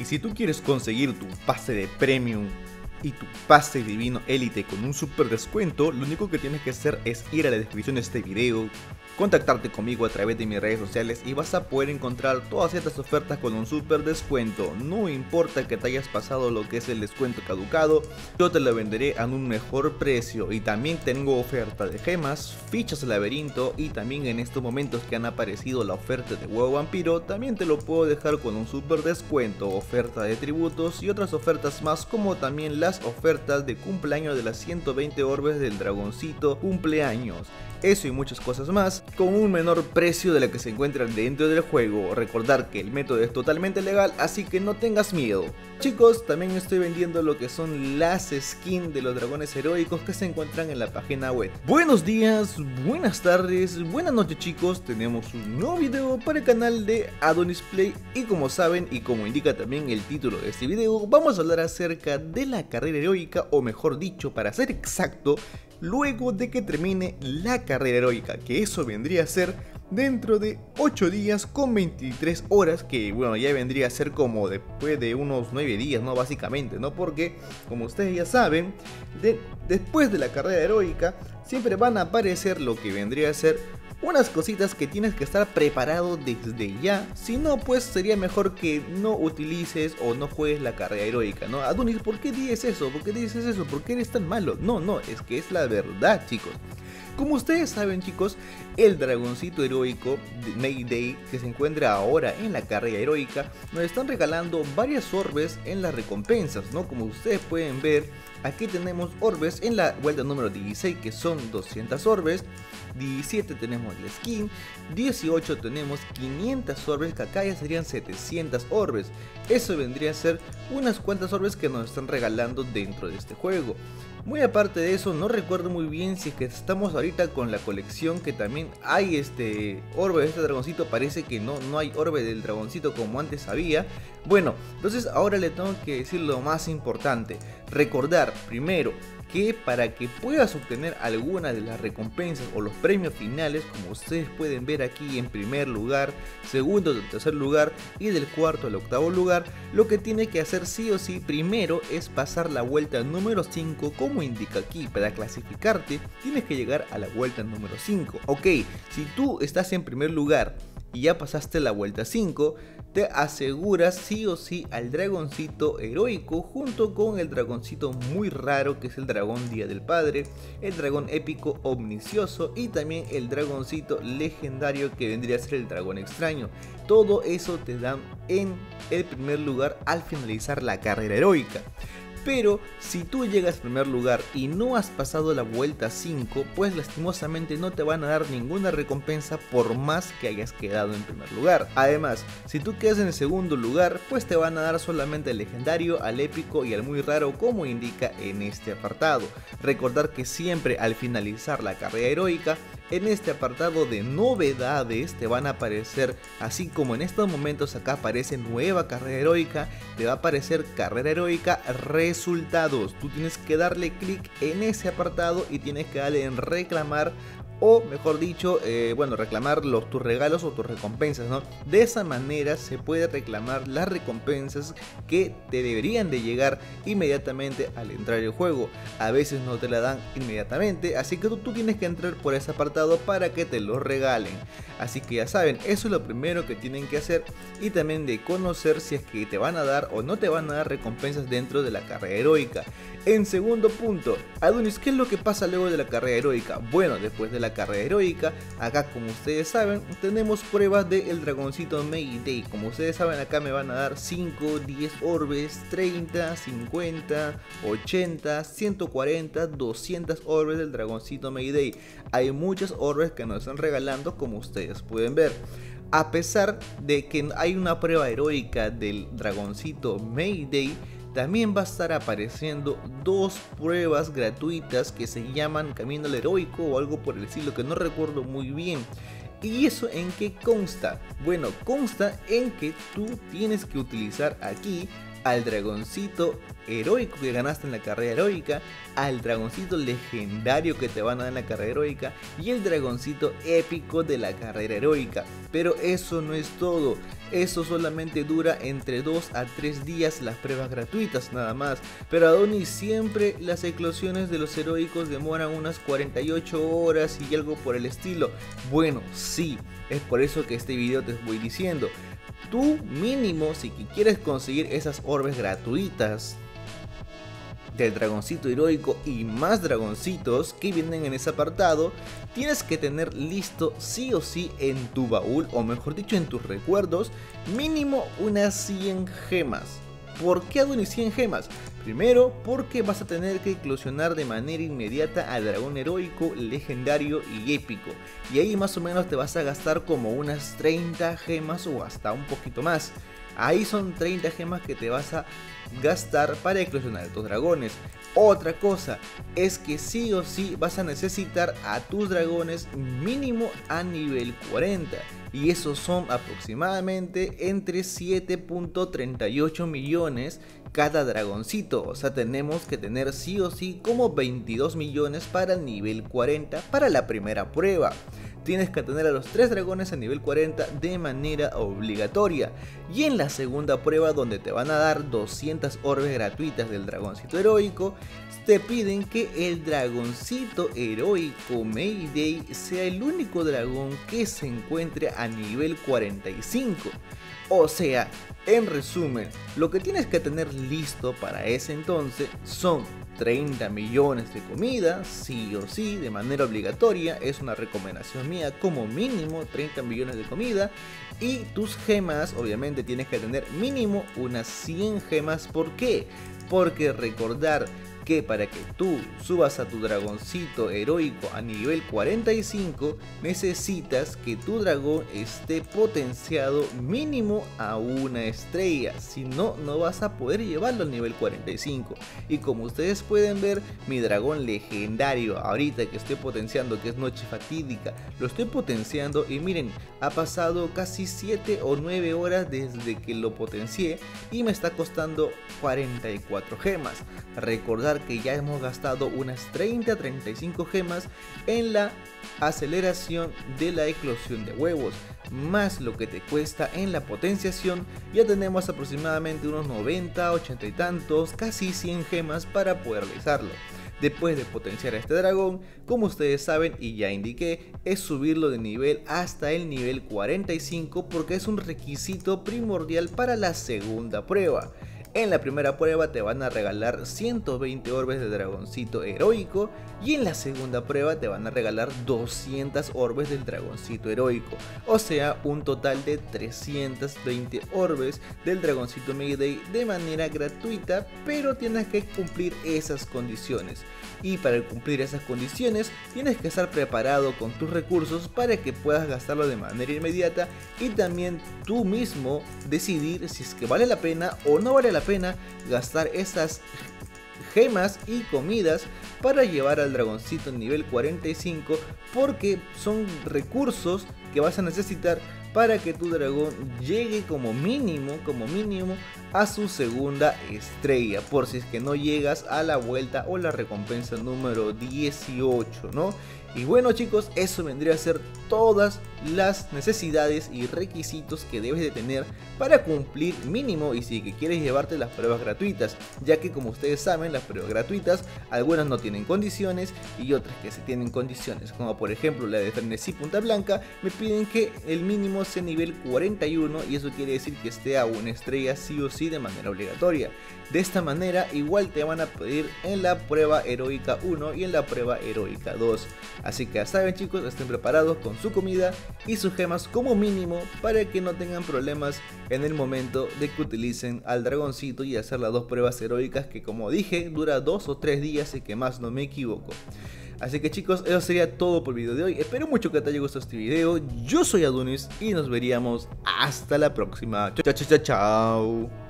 Y si tú quieres conseguir tu pase de Premium y tu pase divino élite con un super descuento, lo único que tienes que hacer es ir a la descripción de este video, contactarte conmigo a través de mis redes sociales y vas a poder encontrar todas estas ofertas con un super descuento. No importa que te hayas pasado lo que es el descuento caducado, yo te lo venderé a un mejor precio. Y también tengo oferta de gemas, fichas de laberinto, y también en estos momentos que han aparecido la oferta de huevo vampiro, también te lo puedo dejar con un super descuento, oferta de tributos y otras ofertas más, como también las ofertas de cumpleaños de las 120 orbes del dragoncito cumpleaños. Eso y muchas cosas más con un menor precio de la que se encuentran dentro del juego. Recordar que el método es totalmente legal, así que no tengas miedo. Chicos, también estoy vendiendo lo que son las skins de los dragones heroicos que se encuentran en la página web. Buenos días, buenas tardes, buenas noches chicos, tenemos un nuevo video para el canal de Adonis Play. Y como saben y como indica también el título de este video, vamos a hablar acerca de la carrera heroica, o mejor dicho, para ser exacto, luego de que termine la carrera heroica, que eso vendría a ser dentro de 8 días con 23 horas, que bueno, ya vendría a ser como después de unos 9 días, ¿no? Básicamente, ¿no? Porque, como ustedes ya saben, después de la carrera heroica, siempre van a aparecer lo que vendría a ser unas cositas que tienes que estar preparado desde ya. Si no, pues sería mejor que no utilices o no juegues la carrera heroica, ¿no? Adonis, ¿por qué dices eso? ¿Por qué dices eso? ¿Por qué eres tan malo? No, es que es la verdad, chicos. Como ustedes saben, chicos, el dragoncito heroico de Mayday, que se encuentra ahora en la carrera heroica, nos están regalando varias orbes en las recompensas, ¿no? Como ustedes pueden ver, aquí tenemos orbes en la vuelta número 16, que son 200 orbes. 17 tenemos la skin, 18 tenemos 500 orbes, que acá ya serían 700 orbes. Eso vendría a ser unas cuantas orbes que nos están regalando dentro de este juego. Muy aparte de eso, no recuerdo muy bien si es que estamos ahorita con la colección que también hay orbe de este dragoncito. Parece que no hay orbe del dragoncito como antes había. Bueno, entonces ahora le tengo que decir lo más importante. Recordar primero que para que puedas obtener alguna de las recompensas o los premios finales, como ustedes pueden ver aquí, en primer lugar, segundo, tercer lugar y del cuarto al octavo lugar, lo que tienes que hacer sí o sí primero es pasar la vuelta número 5, como indica aquí. Para clasificarte tienes que llegar a la vuelta número 5. Ok, si tú estás en primer lugar y ya pasaste la vuelta 5, te aseguras sí o sí al dragoncito heroico, junto con el dragoncito muy raro que es el dragón Día del Padre, el dragón épico omnicioso y también el dragoncito legendario que vendría a ser el dragón extraño. Todo eso te dan en el primer lugar al finalizar la carrera heroica. Pero si tú llegas en primer lugar y no has pasado la vuelta 5, pues lastimosamente no te van a dar ninguna recompensa por más que hayas quedado en primer lugar. Además, si tú quedas en el segundo lugar, pues te van a dar solamente al legendario, al épico y al muy raro, como indica en este apartado. Recordar que siempre al finalizar la carrera heroica, en este apartado de novedades te van a aparecer, así como en estos momentos acá aparece nueva carrera heroica, te va a aparecer carrera heroica resultados. Tú tienes que darle clic en ese apartado y tienes que darle en reclamar, o mejor dicho, reclamar tus regalos o tus recompensas, ¿no? De esa manera se puede reclamar las recompensas que te deberían de llegar inmediatamente al entrar al juego. A veces no te la dan inmediatamente, así que tú tienes que entrar por ese apartado para que te lo regalen. Así que ya saben, eso es lo primero que tienen que hacer, y también de conocer si es que te van a dar o no te van a dar recompensas dentro de la carrera heroica. En segundo punto, Adonis, ¿qué es lo que pasa luego de la carrera heroica? Bueno, después de la carrera heroica, acá como ustedes saben, tenemos pruebas del dragoncito Mayday. Como ustedes saben, acá me van a dar 5, 10 orbes, 30, 50, 80, 140, 200 orbes del dragoncito Mayday. Hay muchas orbes que nos están regalando, como ustedes pueden ver. A pesar de que hay una prueba heroica del dragoncito Mayday, también va a estar apareciendo dos pruebas gratuitas que se llaman Camino al Heroico o algo por el estilo, que no recuerdo muy bien. ¿Y eso en qué consta? Bueno, consta en que tú tienes que utilizar aquí al dragoncito heroico que ganaste en la carrera heroica, al dragoncito legendario que te van a dar en la carrera heroica y el dragoncito épico de la carrera heroica. Pero eso no es todo, eso solamente dura entre 2 a 3 días las pruebas gratuitas nada más. Pero aún y siempre las eclosiones de los heroicos demoran unas 48 horas y algo por el estilo. Bueno, sí, es por eso que este video te voy diciendo. Tú mínimo, si quieres conseguir esas orbes gratuitas del dragoncito heroico y más dragoncitos que vienen en ese apartado, tienes que tener listo sí o sí en tu baúl, o mejor dicho en tus recuerdos, mínimo unas 100 gemas. ¿Por qué Adonis 100 gemas? Primero, porque vas a tener que eclosionar de manera inmediata al dragón heroico, legendario y épico. Y ahí más o menos te vas a gastar como unas 30 gemas o hasta un poquito más. Ahí son 30 gemas que te vas a gastar para eclosionar a tus dragones. Otra cosa es que sí o sí vas a necesitar a tus dragones mínimo a nivel 40. Y esos son aproximadamente entre 7.38 millones cada dragoncito. O sea, tenemos que tener sí o sí como 22 millones para el nivel 40 para la primera prueba. Tienes que tener a los 3 dragones a nivel 40 de manera obligatoria. Y en la segunda prueba, donde te van a dar 200 orbes gratuitas del dragoncito heroico, te piden que el dragoncito heroico Mayday sea el único dragón que se encuentre a nivel 45. O sea, en resumen, lo que tienes que tener listo para ese entonces son 30 millones de comida, sí o sí, de manera obligatoria, es una recomendación mía, como mínimo 30 millones de comida. Y tus gemas, obviamente tienes que tener mínimo unas 100 gemas. ¿Por qué? Porque recordar que para que tú subas a tu dragoncito heroico a nivel 45 necesitas que tu dragón esté potenciado mínimo a 1 estrella, si no, no vas a poder llevarlo al nivel 45. Y como ustedes pueden ver, mi dragón legendario ahorita que estoy potenciando, que es Noche Fatídica, lo estoy potenciando y miren, ha pasado casi 7 o 9 horas desde que lo potencié y me está costando 44 gemas. Recordar que ya hemos gastado unas 30-35 gemas en la aceleración de la eclosión de huevos, más lo que te cuesta en la potenciación. Ya tenemos aproximadamente unos 90, 80 y tantos, casi 100 gemas para poder realizarlo. Después de potenciar a este dragón, como ustedes saben y ya indiqué, es subirlo de nivel hasta el nivel 45 porque es un requisito primordial para la segunda prueba. En la primera prueba te van a regalar 120 orbes de dragoncito heroico y en la segunda prueba te van a regalar 200 orbes del dragoncito heroico, o sea un total de 320 orbes del dragoncito Mayday de manera gratuita, pero tienes que cumplir esas condiciones. Y para cumplir esas condiciones tienes que estar preparado con tus recursos para que puedas gastarlo de manera inmediata y también tú mismo decidir si es que vale la pena o no vale la pena gastar esas gemas y comidas para llevar al dragoncito nivel 45, porque son recursos que vas a necesitar para que tu dragón llegue como mínimo a su segunda estrella, por si es que no llegas a la vuelta o la recompensa número 18, ¿no? Y bueno chicos, eso vendría a ser todas las necesidades y requisitos que debes de tener para cumplir mínimo y si que quieres llevarte las pruebas gratuitas, ya que como ustedes saben, las pruebas gratuitas algunas no tienen condiciones y otras que sí tienen condiciones, como por ejemplo la de Frenesí Punta Blanca, me piden que el mínimo sea nivel 41 y eso quiere decir que esté a 1 estrella sí o sí de manera obligatoria. De esta manera igual te van a pedir en la prueba heroica 1 y en la prueba heroica 2. Así que ya saben chicos, estén preparados con su comida y sus gemas como mínimo para que no tengan problemas en el momento de que utilicen al dragoncito y hacer las 2 pruebas heroicas que, como dije, dura 2 o 3 días y que más no me equivoco. Así que chicos, eso sería todo por el video de hoy. Espero mucho que te haya gustado este video. Yo soy Adonis y nos veríamos hasta la próxima. Chao, chao, chao, chao.